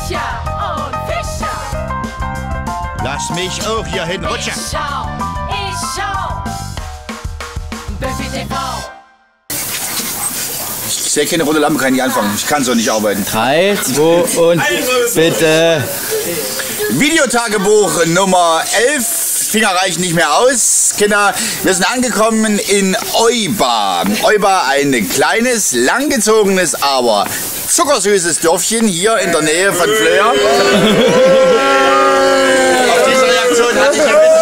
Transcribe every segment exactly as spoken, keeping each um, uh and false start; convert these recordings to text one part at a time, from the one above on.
Köcher und Fischer. Lass mich auch hier hinrutschen. Ich schau, ich schau. Buffy T V. Ich sehe keine rote Lampe, kann ich anfangen. Ich kann so nicht arbeiten. drei, zwei und bitte. Videotagebuch Nummer elf. Finger reichen nicht mehr aus. Kinder, wir sind angekommen in Euba. Euba, ein kleines, langgezogenes, aber zuckersüßes Dörfchen hier in der Nähe von Flöa. Auf diese Reaktion hatte ich ein bisschen...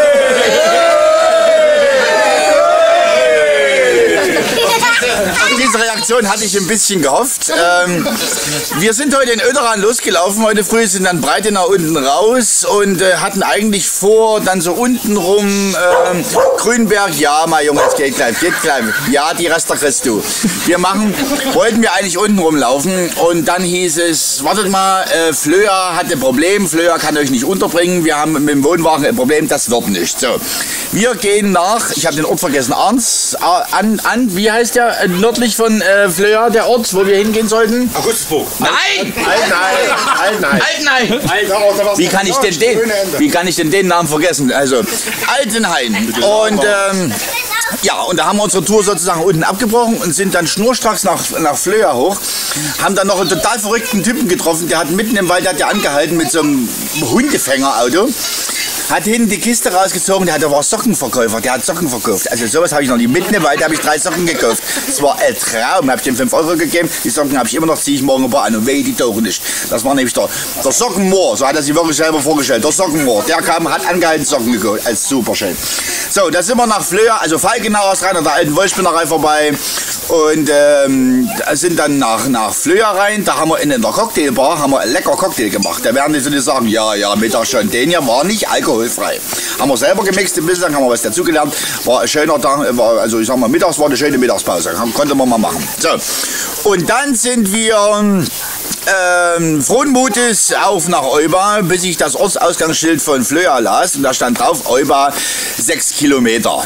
Auf diese Reaktion hatte ich ein bisschen gehofft. Ähm, wir sind heute in Oederan losgelaufen. Heute früh sind dann Breite nach unten raus und äh, hatten eigentlich vor, dann so unten rum ähm, Grünberg. Ja, mein Junge, es geht gleich, geht gleich. Ja, die Rester kriegst du. Wir machen, wollten wir eigentlich unten rumlaufen und dann hieß es, wartet mal, äh, Flöa hat ein Problem, Flöa kann euch nicht unterbringen. Wir haben mit dem Wohnwagen ein Problem, das wird nicht. So, wir gehen nach, ich habe den Ort vergessen, Arns, an, an, wie heißt der? Nördlich von äh, Flöa, der Ort, wo wir hingehen sollten? Augustusburg. Nein! Altenheim. Altenheim! Altenheim! Wie kann ich denn den, wie kann ich denn den Namen vergessen? Also, Altenheim. Und, ähm, ja, und da haben wir unsere Tour sozusagen unten abgebrochen und sind dann schnurstracks nach, nach Flöa hoch. Haben dann noch einen total verrückten Typen getroffen, der hat mitten im Wald, der hat ja angehalten mit so einem Hundefängerauto. Hat hinten die Kiste rausgezogen, der, hat, der war Sockenverkäufer, der hat Socken verkauft. Also sowas habe ich noch nie. Mitten im Wald habe ich drei Socken gekauft. Das war ein Traum, habe ich dem fünf Euro gegeben. Die Socken habe ich immer noch, ziehe ich morgen ein paar an und wehe, die tauchen nicht. Das war nämlich der, der Sockenmoor, so hat er sich wirklich selber vorgestellt. Der Sockenmoor, der kam, hat angehalten, Socken gekauft. Also super schön. So, da sind wir nach Flöa, also Falkenauers rein, an der alten Wollspinnerei vorbei. Und ähm, sind dann nach, nach Flöa rein. Da haben wir in der Cocktailbar haben wir einen lecker Cocktail gemacht. Da werden die so sagen, ja, ja, Mittag schon. Den hier war nicht alkoholfrei. Haben wir selber gemixt ein bisschen, haben wir was dazugelernt. War ein schöner Tag, war, also ich sag mal, mittags war eine schöne Mittagspause. Konnte man mal machen. So. Und dann sind wir ähm, frohen Mutes auf nach Euba, bis ich das Ortsausgangsschild von Flöa las. Und da stand drauf, Euba sechs Kilometer.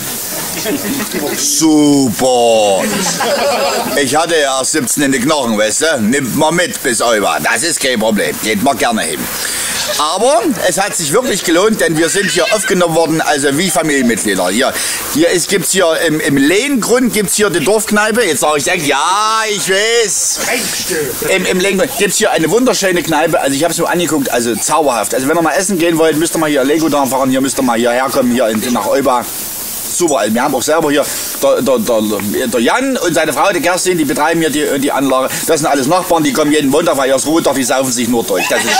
Super! Ich hatte ja siebzehn in den Knochen, weißt du? Nimmt mal mit bis Euba. Das ist kein Problem. Geht mal gerne hin. Aber es hat sich wirklich gelohnt, denn wir sind hier aufgenommen worden, also wie Familienmitglieder. Hier, hier gibt es hier im, im Lehngrund gibt's hier die Dorfkneipe. Jetzt sage ich direkt, ja, ich weiß. Im, im Lehngrund gibt es hier eine wunderschöne Kneipe. Also ich habe es mir angeguckt, also zauberhaft. Also wenn ihr mal essen gehen wollt, müsst ihr mal hier Lego da fahren. Hier müsst ihr mal hierher kommen, hier in, nach Euba. Super, wir haben auch selber hier der, der, der, der Jan und seine Frau, die Kerstin, die betreiben hier die, die Anlage. Das sind alles Nachbarn, die kommen jeden Montag, weil ihr Ruhetag, die saufen sich nur durch. Das ist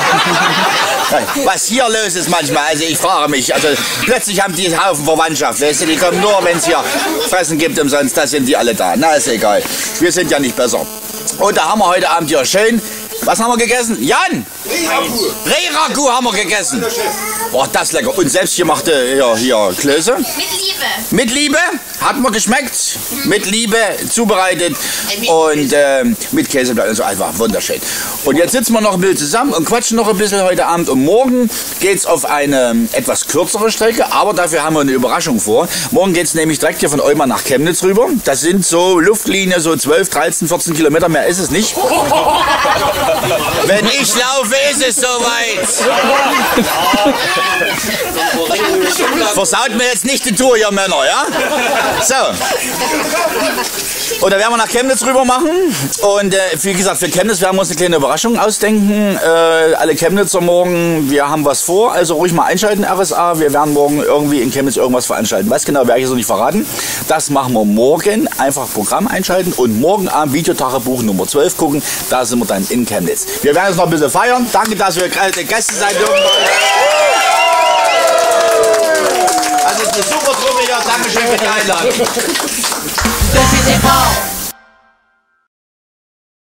was hier los ist manchmal, also ich frage mich, also plötzlich haben die einen Haufen Verwandtschaft, weißt du, die kommen nur, wenn es hier Fressen gibt umsonst, da sind die alle da. Na, ist egal, wir sind ja nicht besser. Und da haben wir heute Abend hier schön, was haben wir gegessen? Jan! Rehragout. Rehragout haben wir gegessen. Boah, das ist lecker. Und selbstgemachte hier, hier Klöße. Mit Liebe. Mit Liebe. Hat mir geschmeckt. Mit Liebe zubereitet. Und äh, mit Käseblatt und so. Einfach wunderschön. Und jetzt sitzen wir noch ein bisschen zusammen und quatschen noch ein bisschen heute Abend. Und morgen geht es auf eine etwas kürzere Strecke. Aber dafür haben wir eine Überraschung vor. Morgen geht es nämlich direkt hier von Euba nach Chemnitz rüber. Das sind so Luftlinie, so zwölf, dreizehn, vierzehn Kilometer. Mehr ist es nicht. Wenn ich laufe, ist es soweit. Versaut mir jetzt nicht die Tour, ihr Männer, ja? So. Und da werden wir nach Chemnitz rüber machen. Und äh, wie gesagt, für Chemnitz werden wir uns eine kleine Überraschung ausdenken. Äh, alle Chemnitzer morgen, wir haben was vor. Also ruhig mal einschalten, R S A. Wir werden morgen irgendwie in Chemnitz irgendwas veranstalten. Was genau, werde ich so nicht verraten. Das machen wir morgen. Einfach Programm einschalten und morgen Abend Videotagebuch Nummer zwölf gucken. Da sind wir dann in Chemnitz. Wir werden jetzt noch ein bisschen feiern. Danke, dass wir Gäste sein dürfen. Das ist eine super Truppe hier. Dankeschön für die Einladung. Buffy T V.